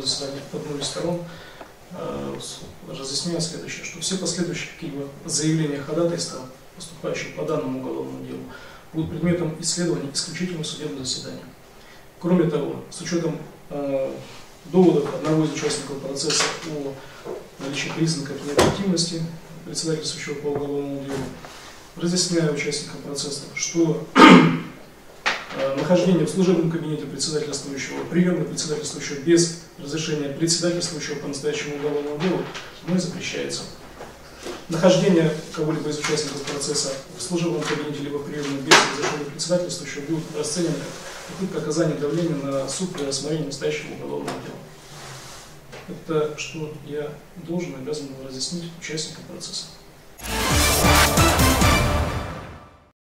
заседании одной из сторон разъясняю следующее, что все последующие какие-либо заявления ходатайства, поступающие по данному уголовному делу, будут предметом исследования исключительно в судебном заседании. Кроме того, с учетом доводов одного из участников процесса о наличии признаков необъективности председательствующего по уголовному делу, разъясняю участникам процесса, что нахождение в служебном кабинете председательствующего, приемы председательствующего без разрешения председательствующего по настоящему уголовному делу мной запрещается. Нахождение кого-либо из участников процесса в служебном кабинете либо приемном без разрешения председательствующего будет расценено как попытка оказания давления на суд при рассмотрении настоящего уголовного дела. Это что я должен и обязан разъяснить участникам процесса.